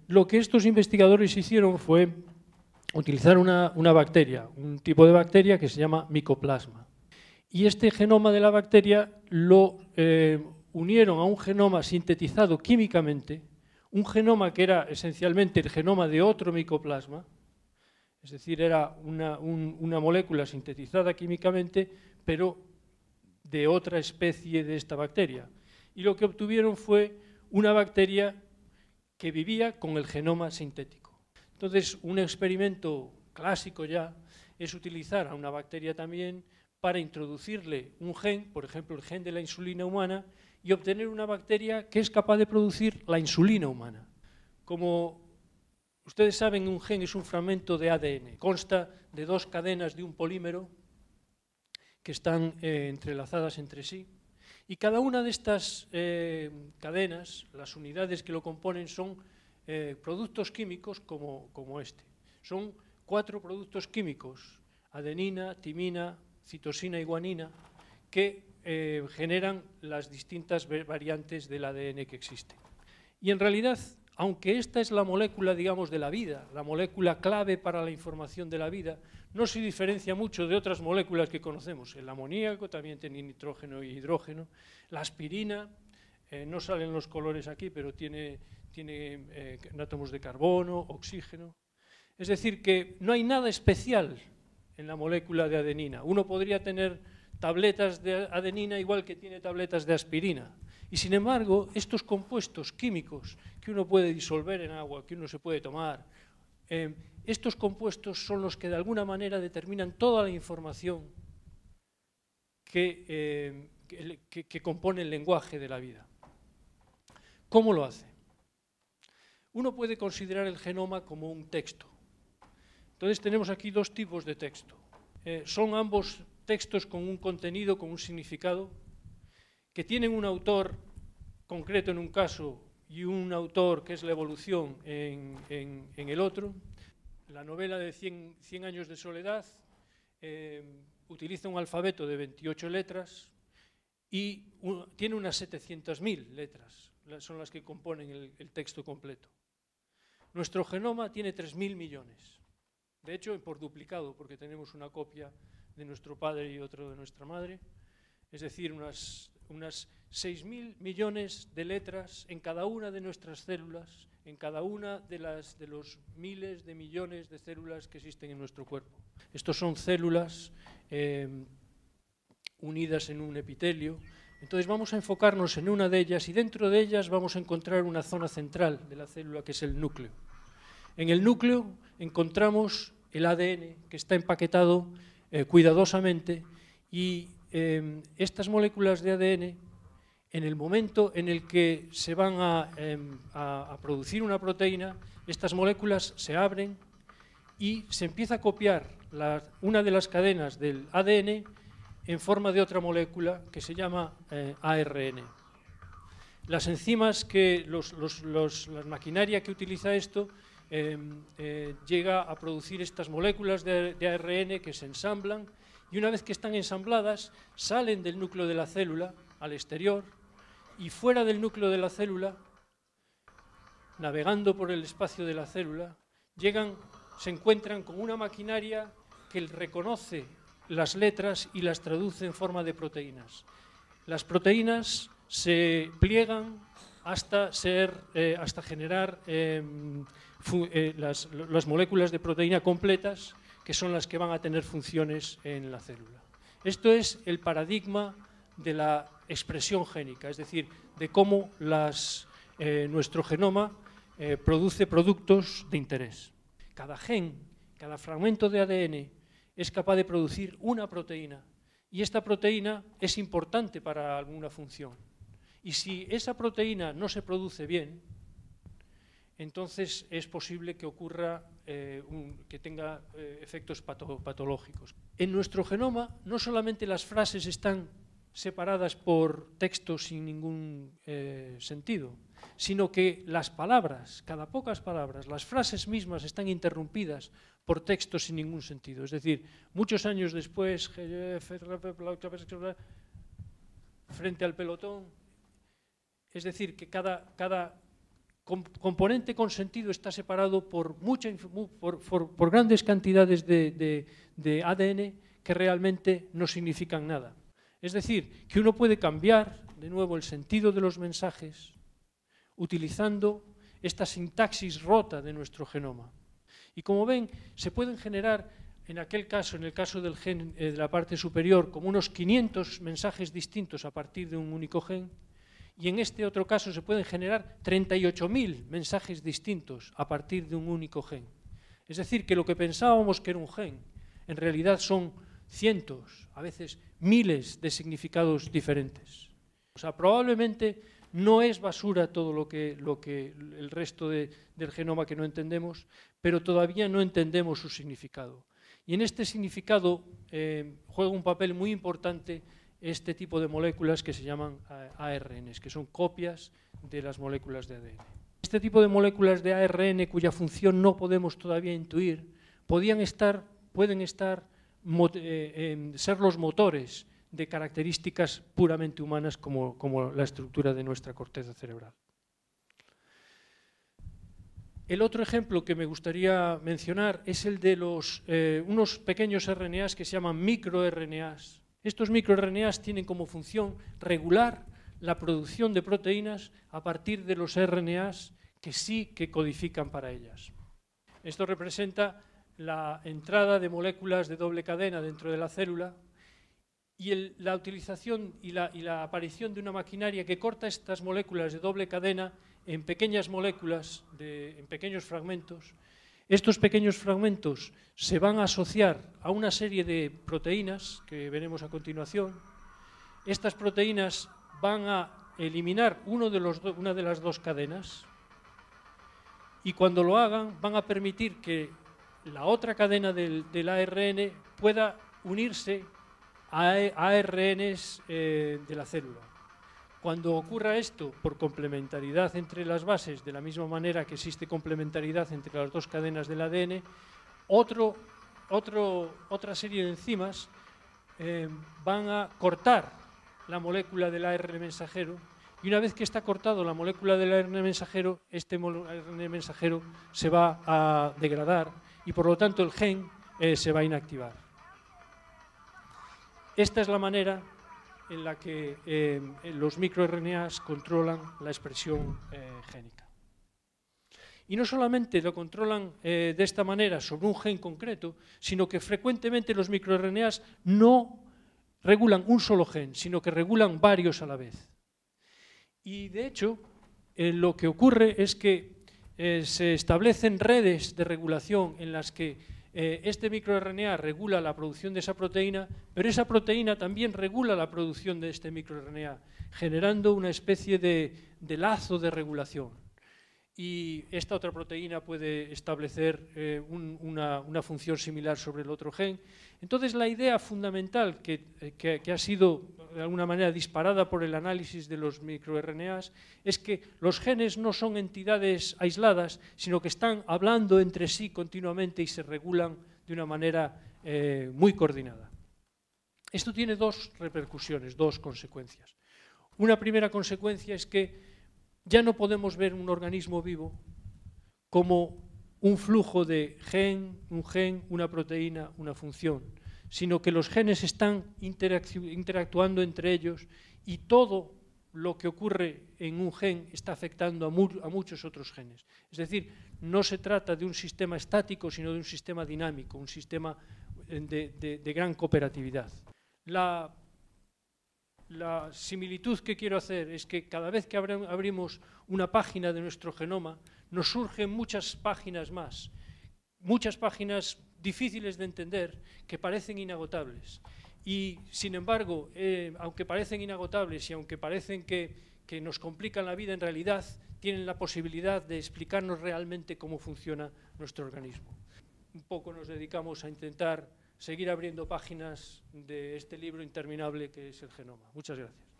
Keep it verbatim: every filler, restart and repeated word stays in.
lo que estos investigadores hicieron fue utilizar una, una bacteria, un tipo de bacteria que se llama micoplasma. Y este genoma de la bacteria lo eh, unieron a un genoma sintetizado químicamente, un genoma que era esencialmente el genoma de otro micoplasma, es decir, era una, un, una molécula sintetizada químicamente, pero de otra especie de esta bacteria. Y lo que obtuvieron fue una bacteria que vivía con el genoma sintético. Entonces, un experimento clásico ya es utilizar a una bacteria también para introducirle un gen, por ejemplo, el gen de la insulina humana, y obtener una bacteria que es capaz de producir la insulina humana. Como ustedes saben, un gen es un fragmento de A D N, consta de dos cadenas de un polímero que están eh, entrelazadas entre sí, y cada una de estas eh, cadenas, las unidades que lo componen, son eh, productos químicos como, como este. Son cuatro productos químicos, adenina, timina, citosina y guanina, que eh, generan las distintas variantes del A D N que existen. Y en realidad, aunque esta es la molécula, digamos, de la vida, la molécula clave para la información de la vida, no se diferencia mucho de otras moléculas que conocemos. El amoníaco también tiene nitrógeno y hidrógeno. La aspirina, eh, no salen los colores aquí, pero tiene, tiene eh, átomos de carbono, oxígeno. Es decir, que no hay nada especial en la molécula de adenina. Uno podría tener tabletas de adenina igual que tiene tabletas de aspirina. Y sin embargo, estos compuestos químicos que uno puede disolver en agua, que uno se puede tomar, eh, estos compuestos son los que de alguna manera determinan toda la información que, eh, que, que compone el lenguaje de la vida. ¿Cómo lo hace? Uno puede considerar el genoma como un texto. Entonces tenemos aquí dos tipos de texto. Eh, son ambos textos con un contenido, con un significado, que tienen un autor concreto en un caso y un autor que es la evolución en, en, en el otro. La novela de cien, cien años de soledad eh, utiliza un alfabeto de veintiocho letras y un, tiene unas setecientas mil letras, son las que componen el, el texto completo. Nuestro genoma tiene tres mil millones, de hecho por duplicado, porque tenemos una copia de nuestro padre y otro de nuestra madre, es decir, unas, unas seis mil millones de letras en cada una de nuestras células, en cada una de, las, de los miles de millones de células que existen en nuestro cuerpo. Estos son células eh, unidas en un epitelio. Entonces vamos a enfocarnos en una de ellas y dentro de ellas vamos a encontrar una zona central de la célula que es el núcleo. En el núcleo encontramos el A D N que está empaquetado eh, cuidadosamente y eh, estas moléculas de A D N, en el momento en el que se van a, eh, a, a producir una proteína, estas moléculas se abren y se empieza a copiar la, una de las cadenas del A D N en forma de otra molécula que se llama eh, A R N. Las enzimas, que los, los, los, la maquinaria que utiliza esto, eh, eh, llega a producir estas moléculas de, de A R N que se ensamblan y una vez que están ensambladas salen del núcleo de la célula al exterior y fuera del núcleo de la célula, navegando por el espacio de la célula, llegan, se encuentran con una maquinaria que reconoce las letras y las traduce en forma de proteínas. Las proteínas se pliegan hasta, ser, eh, hasta generar eh, eh, las, las moléculas de proteína completas, que son las que van a tener funciones en la célula. Esto es el paradigma de la expresión génica, es decir, de cómo las, eh, nuestro genoma eh, produce productos de interés. Cada gen, cada fragmento de A D N es capaz de producir una proteína y esta proteína es importante para alguna función. Y si esa proteína no se produce bien, entonces es posible que ocurra, eh, un, que tenga eh, efectos pato, patológicos. En nuestro genoma no solamente las frases están separadas por textos sin ningún eh, sentido, sino que las palabras, cada pocas palabras, las frases mismas están interrumpidas por textos sin ningún sentido. Es decir, muchos años después, frente al pelotón, es decir, que cada, cada, componente con sentido está separado por, mucha, por, por, por grandes cantidades de, de, de A D N que realmente no significan nada. Es decir, que uno puede cambiar de nuevo el sentido de los mensajes utilizando esta sintaxis rota de nuestro genoma. Y como ven, se pueden generar, en aquel caso, en el caso del gen eh, de la parte superior, como unos quinientos mensajes distintos a partir de un único gen, y en este otro caso se pueden generar treinta y ocho mil mensajes distintos a partir de un único gen. Es decir, que lo que pensábamos que era un gen, en realidad son cientos, a veces miles de significados diferentes. O sea, probablemente no es basura todo lo que, lo que el resto de, del genoma que no entendemos, pero todavía no entendemos su significado. Y en este significado eh, juega un papel muy importante este tipo de moléculas que se llaman A R Ns, que son copias de las moléculas de A D N. Este tipo de moléculas de A R N, cuya función no podemos todavía intuir, podían estar, pueden estar, eh, eh, ser los motores de características puramente humanas como, como la estructura de nuestra corteza cerebral. El otro ejemplo que me gustaría mencionar es el de los, eh, unos pequeños R N As que se llaman microRNAs. Estos microRNAs tienen como función regular la producción de proteínas a partir de los R N As que sí que codifican para ellas. Esto representa la entrada de moléculas de doble cadena dentro de la célula y el, la utilización y la, y la aparición de una maquinaria que corta estas moléculas de doble cadena en pequeñas moléculas, de, en pequeños fragmentos. Estos pequeños fragmentos se van a asociar a una serie de proteínas que veremos a continuación. Estas proteínas van a eliminar uno de los do, una de las dos cadenas y cuando lo hagan van a permitir que la otra cadena del, del A R N pueda unirse a A R Ns eh, de la célula. Cuando ocurra esto por complementariedad entre las bases, de la misma manera que existe complementariedad entre las dos cadenas del A D N, otro, otro, otra serie de enzimas eh, van a cortar la molécula del A R N mensajero y una vez que está cortado la molécula del A R N mensajero, este A R N mensajero se va a degradar y por lo tanto el gen eh, se va a inactivar. Esta es la manera en la que eh, los microRNAs controlan la expresión eh, génica. Y no solamente lo controlan eh, de esta manera sobre un gen concreto, sino que frecuentemente los microRNAs no regulan un solo gen, sino que regulan varios a la vez. Y de hecho, eh, lo que ocurre es que eh, se establecen redes de regulación en las que Eh, este microRNA regula la producción de esa proteína, pero esa proteína también regula la producción de este microRNA, generando una especie de, de lazo de regulación. Y esta otra proteína puede establecer eh, un, una, una función similar sobre el otro gen. Entonces, la idea fundamental que, que, que ha sido de alguna manera disparada por el análisis de los microRNAs es que los genes no son entidades aisladas, sino que están hablando entre sí continuamente y se regulan de una manera eh, muy coordinada. Esto tiene dos repercusiones, dos consecuencias. Una primera consecuencia es que ya no podemos ver un organismo vivo como un flujo de gen, un gen, una proteína, una función, sino que los genes están interactu- interactuando entre ellos y todo lo que ocurre en un gen está afectando a, mu a muchos otros genes. Es decir, no se trata de un sistema estático, sino de un sistema dinámico, un sistema de, de, de gran cooperatividad. La La similitud que quiero hacer es que cada vez que abrimos una página de nuestro genoma, nos surgen muchas páginas más, muchas páginas difíciles de entender que parecen inagotables. Y, sin embargo, eh, aunque parecen inagotables y aunque parecen que, que nos complican la vida, en realidad tienen la posibilidad de explicarnos realmente cómo funciona nuestro organismo. Un poco nos dedicamos a intentar seguir abriendo páginas de este libro interminable que es el genoma. Muchas gracias.